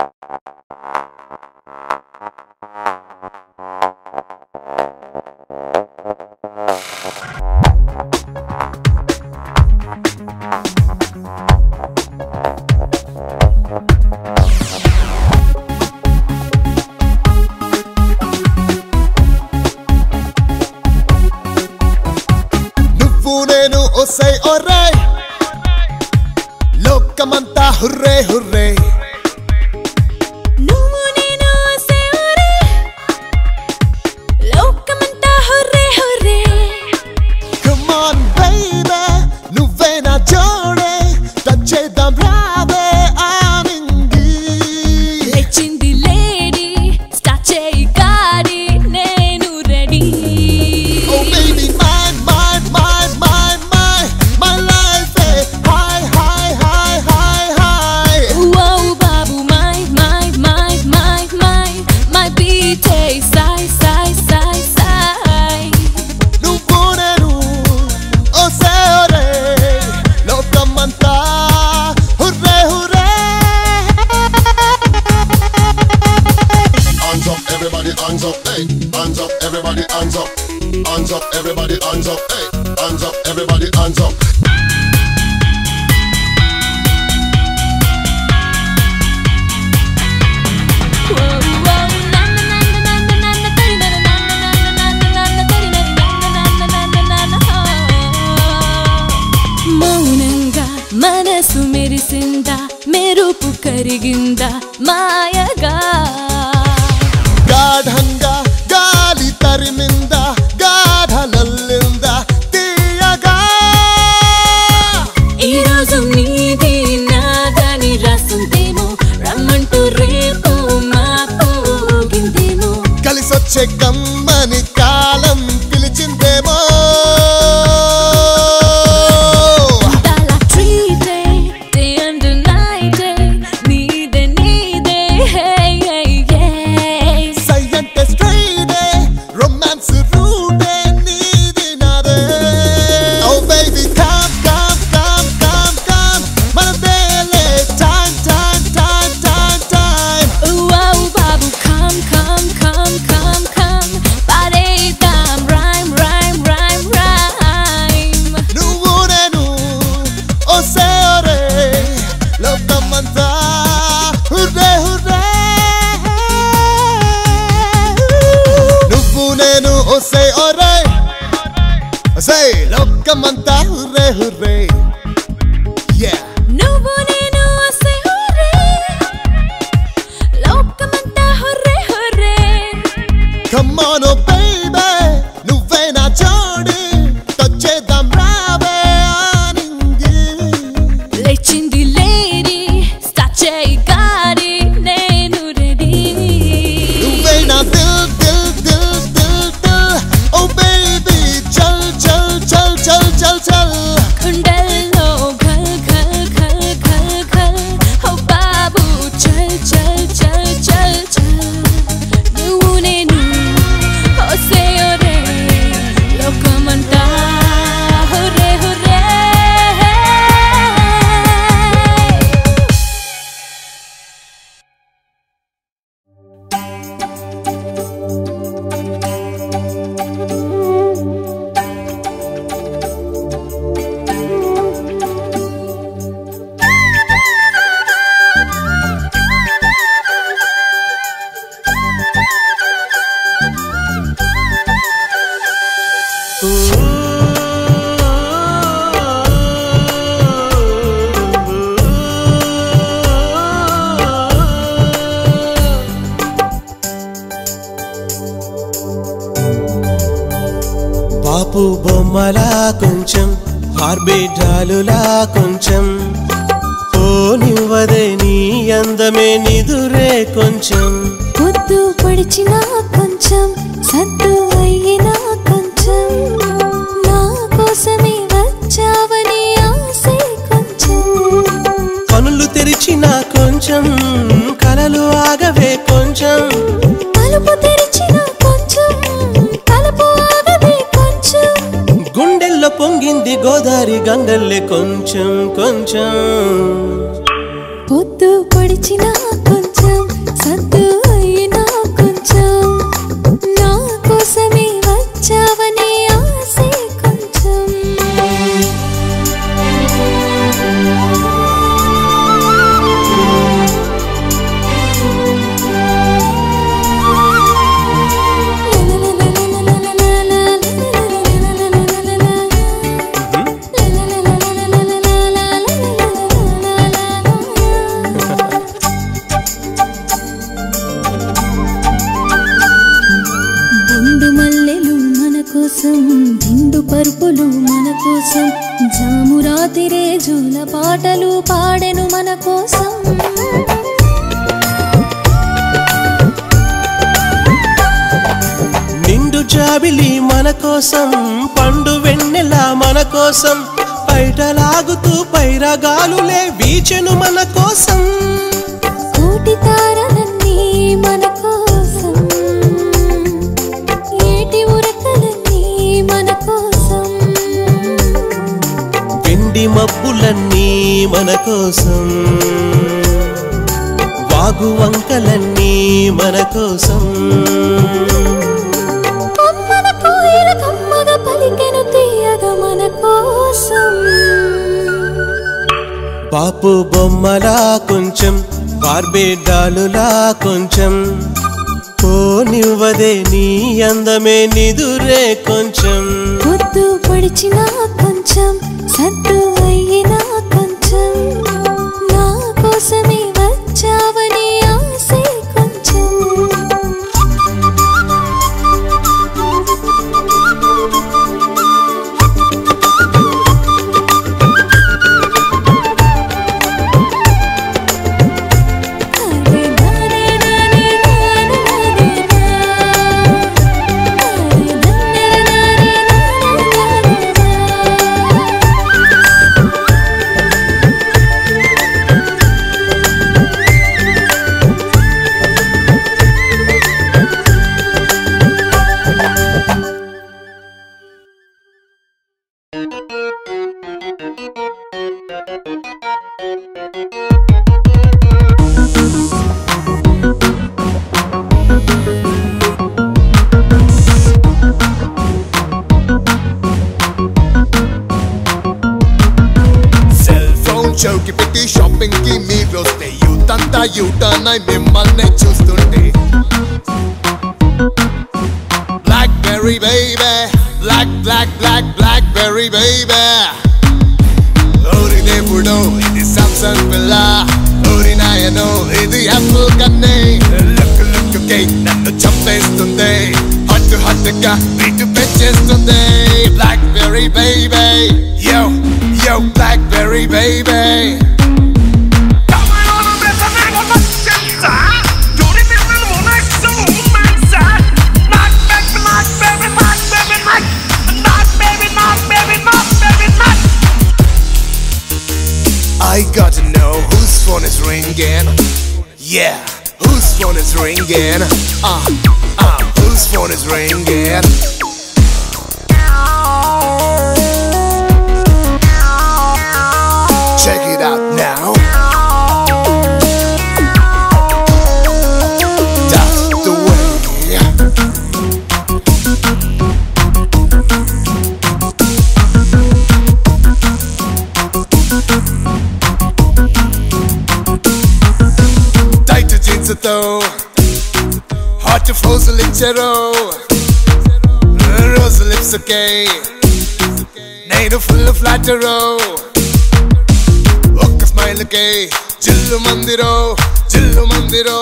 Say alright, lokamanta hurray hurray. Nuvu nenu say alright, lokamanta hurray hurray. Come on baby, nuve na jode, touchedam rave aaningi. Lechindi lady, start cheyi gaadi, nenu ready. Oh baby, mine, mine, mine, mine, mine. My life is high, high, high, high, high. Whoa, babu, my beat is sigh, sigh, sigh, sigh. Nuvu nenu oh say alright, lokamanta hurray hurray. Hands up, everybody, hands up, hey. Hands up, everybody, hands up. Hands up, everybody, hands up, hey. Hands up, everybody, hands up. మౌనంగా మనసు మెరిసిందా మెరుపు కరిగిందా మాయగా గాఢంగా గాలి తరిమిందా గాఢలల్లిందా తీయగా. ఈరోజు నీది నాదని రాసుందేమో రమ్మంటూ రేపు మాపోగిందేమో కలిసొచ్చే కమ్మని కాలం పిలిచిందేమో. అలా treat it, day and night, నీదే నీదే, hey, hey, hey. సై అంటే straight romance route నీది నాదే. Oh baby come come come come come, మనదేలే time time time time time. Wow, babu, come, come, come, come, come. Paredam, rhyme, rhyme, rhyme, rhyme. నువ్వు నేను ఓ సేరే లోకమంతా hurray hurray. నువ్వు నేను ఓ సే ఒరే సే లోకమంతా హుర్రే హుర్రే. Yeah. నువ్వు నేను say hooray, లోకమంతా hooray, hooray. Come on oh baby, నువ్వే నా జోడి, touchedam rave aaningi. లేచింది lady, start చేయి గాడి, నేను ready. నువ్వే నా దిల్ దిల్ దిల్ దిల్ దిల్. Oh baby చల్ చల్ చల్ చల్ చల్ చల్. గుండెల్లో ఘల్ ఘల్ ఘల్ ఘల్ ఘల్. ఓ బాబు చల్ చల్ చల్ చల్ చల్. నువ్వు నేను ఓ say ఒరే, లోకమంతా హుర్రే హుర్రే. బాపు బొమ్మలా కొంచెం హార్బీ డాలులా కొంచెం పోనివ్వదే నీ అందమే నిదురే కొంచెం పొద్దు పొడిచినా కొంచెం సద్దు అయినా కొంచెం నా కోసమే వచ్చావని ఆసే కొంచెం కనులు తెరిచిన కొంచెం కలలు ఆగవే కొంచెం తలుపు తెరిచిన కొంచెం తలుపు ఆగవే కొంచెం గుండెల్లో పొంగింది గోదారి గంగల్లే కొంచెం కొంచెం పొద్దు పొడిచినా కొంచెం పరుపులు మన కోసం, జాము రాతిరే జూల పాటలు పాడెను మన కోసం. నిండు జాబిలి మన కోసం, పండు వెన్నెల మన కోసం, బయటలాగుతూ పైరగాలులే వీచెను మన కోసం. కోటి తారలన్నీ మన కోసం, ఏటి ఉరకలన్నీ మన కోసం, వెండి మబ్బులన్నీ మన కోసం, వాగు వంకలన్నీ మన కోసం. అమ్మన కోయిల కమ్మగా పలికెను తీయగా మన కోసం. పాపు బొమ్మలా కొంచెం, బార్బీ డాలులా కొంచెం, పోనివ్వదే నీ అందమే నిదురే కొంచెం. పొద్దు పడిచినా కొంచెం, సద్దు అయినా కొంచెం, నా కోసమే వచ్చావని ఆసే కొంచెం. చౌకి పెట్టి షాపింగ్ కి మీరు వస్తే యూత్ అంతా యూటర్న్ అయి మిమ్మల్ని చూస్తుంటే. Blackberry baby, black black black blackberry baby. ఓరిదేవుడో ఇది సామ్సంగ్ పిల్ల, ఓరినాయనో ఇది యాపిల్ కన్నే. లుక్ లుక్ కే నన్ను చంపేస్తుంది, హట్ హట్ గా వీటు పెంచేస్తుంది. Blackberry baby, yo yo blackberry baby. I got to know whose phone is ringing. Yeah, whose phone is ringing? Whose phone is ringing? Check it out now. That's the way. Tight jeans though, hot to frozen lichero, rose lips okay, native full of flattero. Smile ke chillu mandiro.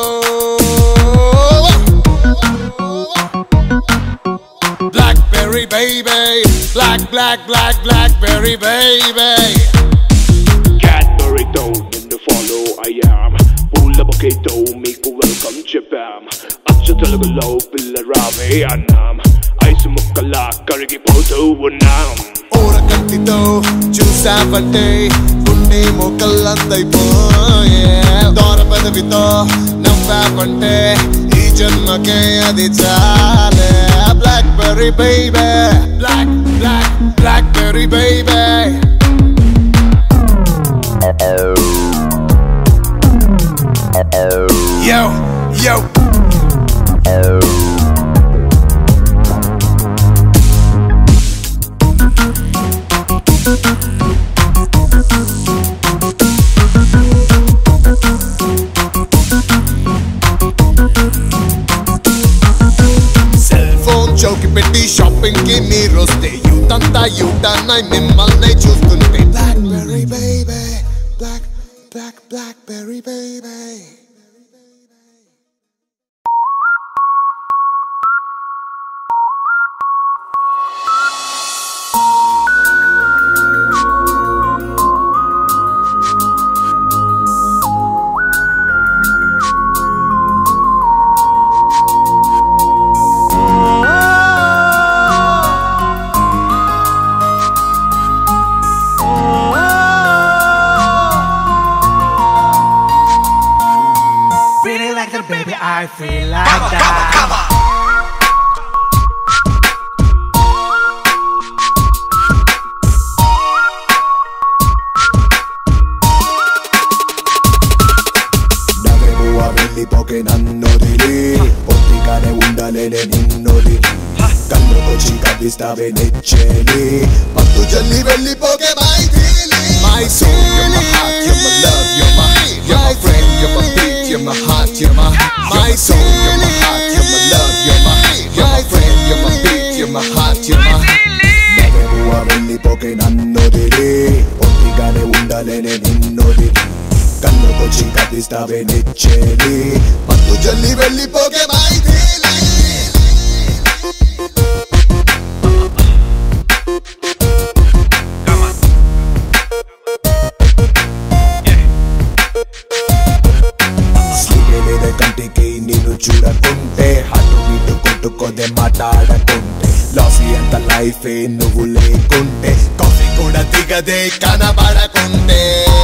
Blackberry baby, black black black blackberry baby. Cadbury don't in the follow I am. Pula bokito make welcome Japan. Acha talagalo pilla rave anam. Ay sumukala karigi poto unam. Ora kantito చూసావంటే గుండె మొక్కలందైపోయే. దూర పెదవితో నవ్వావంటే ఈ జన్మకే అది చాలే. Blackberry baby, black black blackberry baby. Yo yo. చౌకి పెట్టి షాపింగ్ కి మీరొస్తే యూత్ అంతా యూటర్న్ అయి మిమ్మల్ని చూస్తుంటే. Blackberry baby, black black blackberry baby. like that, baby, I feel like that. Come on. వెళ్ళిపోకే నన్నొదిలి పొత్తిగానే ఉండలేనే నిన్నొదిలి కళ్ళుకొచ్చి కవ్విస్తావే నెచ్చేలి పట్టు జల్లి వెళ్ళిపోకే my feeling my soul you're my heart you're my love you're my friend you're my beat you're my heart you're my soul you're my heart you're my love you're my friend you're my beat you're my heart you're my నవ్వెబువ వెళ్ళిపోకే నన్నొదిలి పొత్తిగానే ఉండలేనే నిన్నొదిలి కళ్ళుకొచ్చి కవ్విస్తావే నెచ్చేలి పట్టు జల్లి వెళ్ళిపోకే మై ఫీలింగ్ స్లిగేలేదే కంటికి నిన్ను చూడకుంటే అటు ఇటు కొట్టుకోదే మాట్లాడకుంటే లాసీ అంత లైఫే నువ్వు లేకుంటే కాఫీ కూడా దిగదే కనబడకుంటే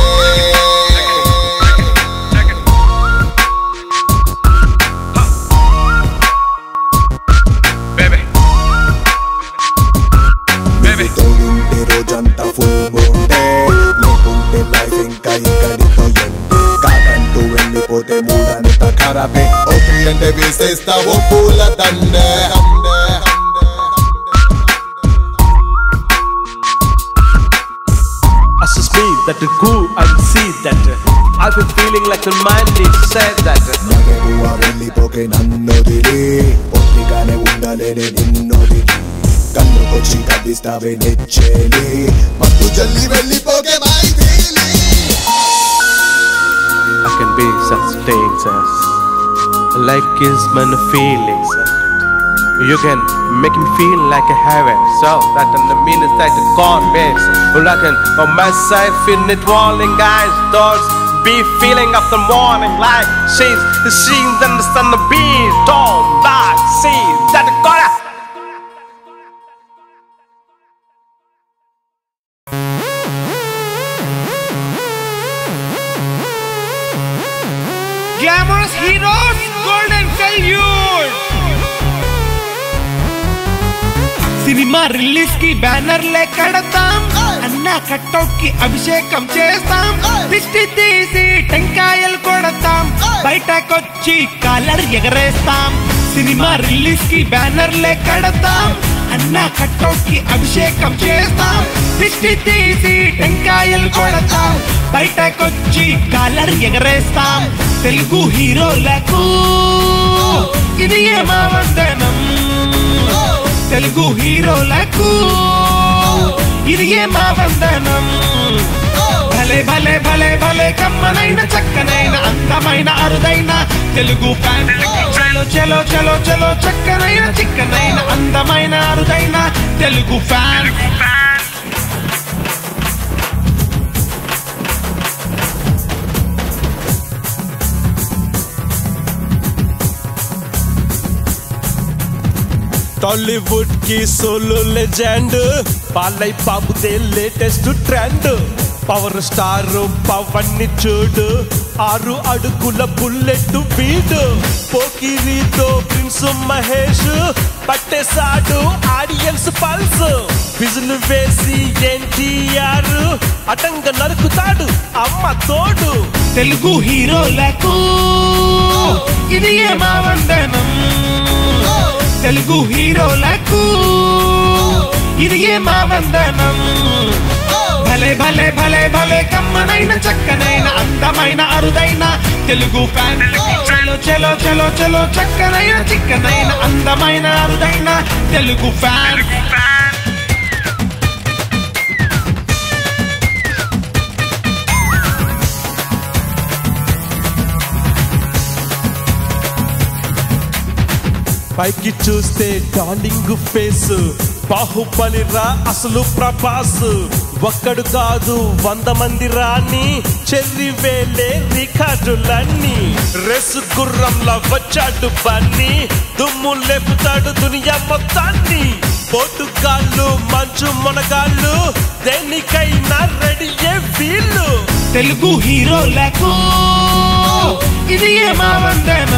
తోడుంటే రోజంతా ఫుల్ బోంటే లేకుంటే లైఫ్ ఇంకా ఇక్కడితో ఎంటే కాదంటూ వెళ్ళిపోతే మూడంతా ఖరాబే ఓకే అంటే వేసేస్తావో పూల Dande Assist me that the cool and see that I've been feeling like the mind is said that నగరువ వెళ్ళిపోకే నన్నొదిలి పొత్తిగానే ఉండలేనే నిన్నొదిలి కళ్ళుకొచ్చి కవ్విస్తావే నెచ్చేలి పట్టు జల్లి వెళ్ళిపోకే my feeling I can be such things as like is my feelings. You can make me feel like a heaven, so that in the mean is that the God makes. Well, I can on my side feel it walling guys doors be feeling of the morning like she's and the sun the beat don't back see that the God. Glamorous heroes, golden salute. Cinema release కి బ్యానర్లే కడతాం అన్న cutout కి అభిషేకం చేస్తాం దిష్టి తీసి టెంకాయలు కొడతాం బయటకొచ్చి కాలర్ ఎగరేస్తాం సినిమా రిలీజ్ కి బ్యానర్లే కడతాం అన్న కట్అవుట్ కి అభిషేకం చేస్తాం దిష్టి తీసి టెంకాయలు కొడతాం బయటకొచ్చి కాలర్ ఎగరేస్తాం తెలుగు హీరోలకు ఇది మా వందనం తెలుగు హీరోలకు ఇది మా వందనం భలే భలే భలే భలే కమ్మనైన చక్కనైన అందమైన అరుదైన తెలుగు ఫ్యాన్ చలో చలో చలో చలో చక్కనైన చిక్కనైన అందమైన అరుదైన తెలుగు ఫ్యాన్ టాలీవుడ్ కి సోలో లెజెండ్ పాలై బాబుదే latest trend power star Pawan ని చూడు 6 అడుగుల బుల్లెట్ వీడు పోకిరితో ప్రిన్స్ మహేష్ పట్టేశాడు ఆడియన్స్ పల్స్ విజులు వేసి ఎన్టీఆర్ అటంగా నరుకుతాడు అమ్మ తోడు తెలుగు హీరోలకు ఇది మా వందనం తెలుగు హీరోలకు ఇది మా వందనం భలే భలే భలే భలే కమ్మనైన చక్కనైన అందమైన అరుదైన తెలుగు ఫ్యాన్ చలో చలో చలో చలో చక్కనైన చిక్కనైన అందమైన అరుదైన తెలుగు ఫ్యాన్ పైకి చూస్తే డార్లింగ్ ఫేస్ బాహుబలిరా అసలు ప్రభాస్ ఒక్కడు కాదు 100 మంది రాని చెర్రి వేలే రికార్డులన్నీ రేసు గుర్రంలా వచ్చాడు బన్నీ దుమ్ము లేపుతాడు దునియా మొత్తాన్ని పోటుగాళ్ళు మంచు మొనగాళ్ళు దేనికైనా రెడీయే వీళ్ళు తెలుగు హీరోలకు ఇది మా వందనం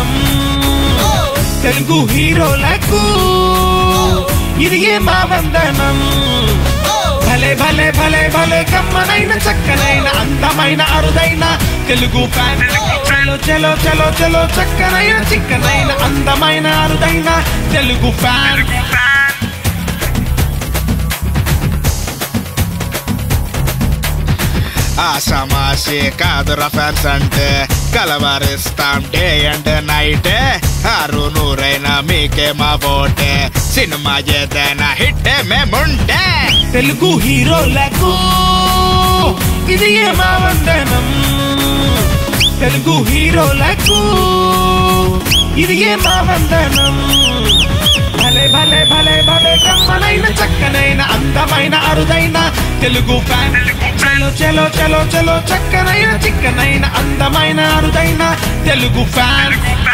తెలుగు హీరోలకు ఇది మా వందనం భలే భలే భలే భలే కమ్మనైన చక్కనైన అందమైన అరుదైన తెలుగు ఫ్యాన్ చలో చలో చలో చలో చక్కనైన చిక్కనైన అందమైన అరుదైన తెలుగు ఫ్యాన్ ఆషామాషి కాదురా ఫ్యాన్స్ అంటే కలవరిస్తాం డే అండ్ నైట్ ఆరు నూరైనా మీకే మా ఓటే సినిమా ఏదైనా హిట్ మేముంటే తెలుగు హీరోలకు ఇది మా వందనం తెలుగు హీరోలకు ఇది మా వందనం భలే భలే భలే భలే కమ్మనైన చక్కనైన అందమైన అరుదైన తెలుగు ఫ్యాన్ చలో చలో చలో చలో చక్కనైన చిక్కనైన అందమైన అరుదైన తెలుగు ఫ్యాన్